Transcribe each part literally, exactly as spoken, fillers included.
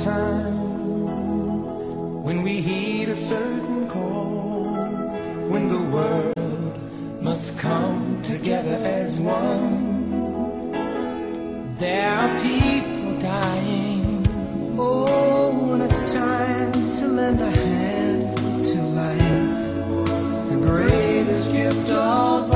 time when we heed a certain call, when the world must come together as one. There are people dying. Oh, when it's time to lend a hand to life, the greatest gift of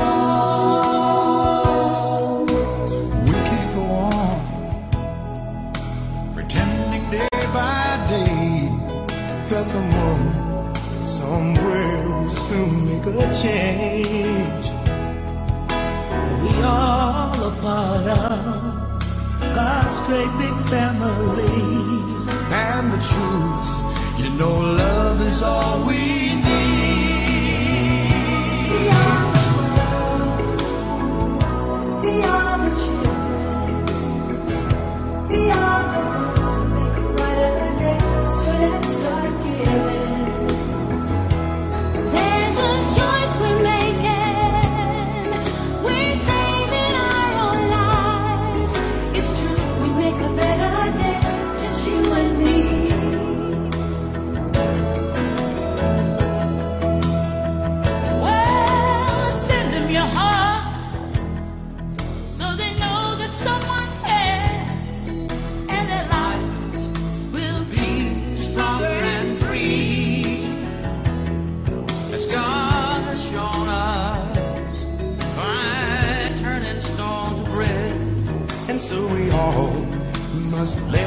all. We can't go on pretending day by day that someone somewhere will soon make a change. We all a part of God's great big family, and the truth, you know, love is all we need. We are the world, we are the children, we are the ones who make a brighter day. So let's start giving. There's a choice we're making. We're saving our own lives. It's true, we make a better day, just you and me. Well, send them your heart so they know that someone cares, and their lives will be stronger and free, as God has shown us by turning stone to bread. And so we all must let